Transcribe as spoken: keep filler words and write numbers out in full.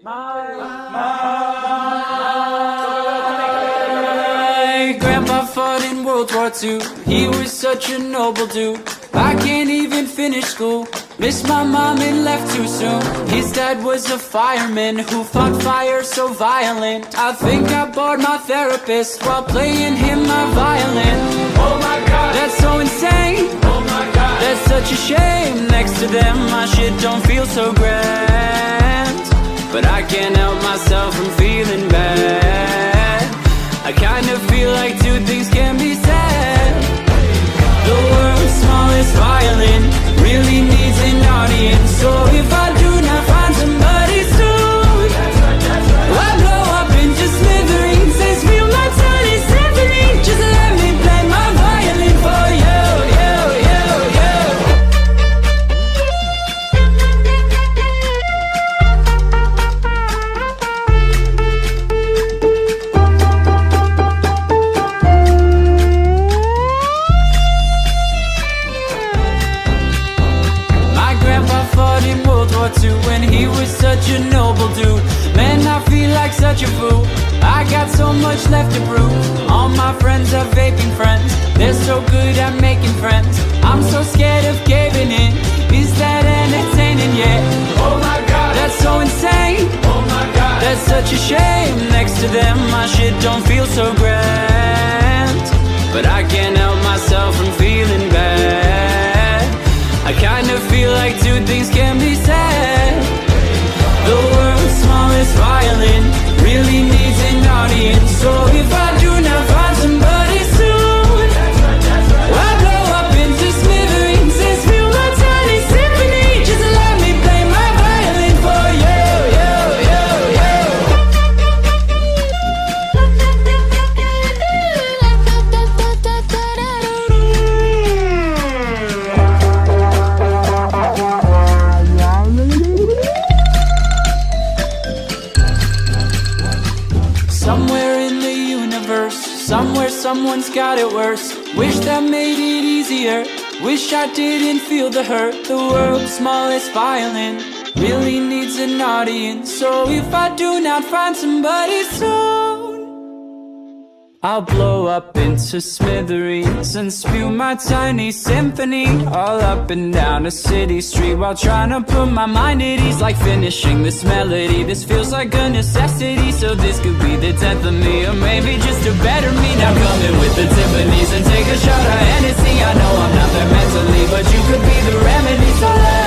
My, my grandpa fought in World War Two. He was such a noble dude. I can't even finish school. Missed my mom and left too soon. His dad was a fireman who fought fire so violent. I think I bored my therapist while playing him my violin. Oh my god, that's so insane. Oh my god, that's such a shame. Next to them my shit don't feel so grand, but I can't help myself from feeling bad. I kind of feel like two things can be said. The world's smallest violin really needs an audience. So if I do not find somebody soon, I blow up into smithereens and spill my tiny symphony. Just let me play my violin for you, you, you, you. When he was such a noble dude, man, I feel like such a fool. I got so much left to prove. All my friends are vaping friends. They're so good at making friends. I'm so scared of caving in. Is that entertaining yet? Oh my god, that's so insane. Oh my god, that's such a shame. Next to them my shit don't feel so grand, but I can't help myself from feeling bad. I kind of feel like two things can be said. The world's smallest violin really needs an audience. So if I do not find somebody soon, I blow up into smithereens and spill my tiny symphony. Just let me play my violin for you, you, you, you. Somewhere in the universe, somewhere someone's got it worse. Wish that made it easier. Wish I didn't feel the hurt. The world's smallest violin really needs an audience. So if I do not find somebody soon, I'll blow up into smithereens and spew my tiny symphony all up and down a city street while trying to put my mind at ease. Like finishing this melody, this feels like a necessity. So this could be the death of me, or maybe just a better me. Now come in with the Tiffany's and take a shot of Hennessy. I know I'm not there mentally, but you could be the remedy. So let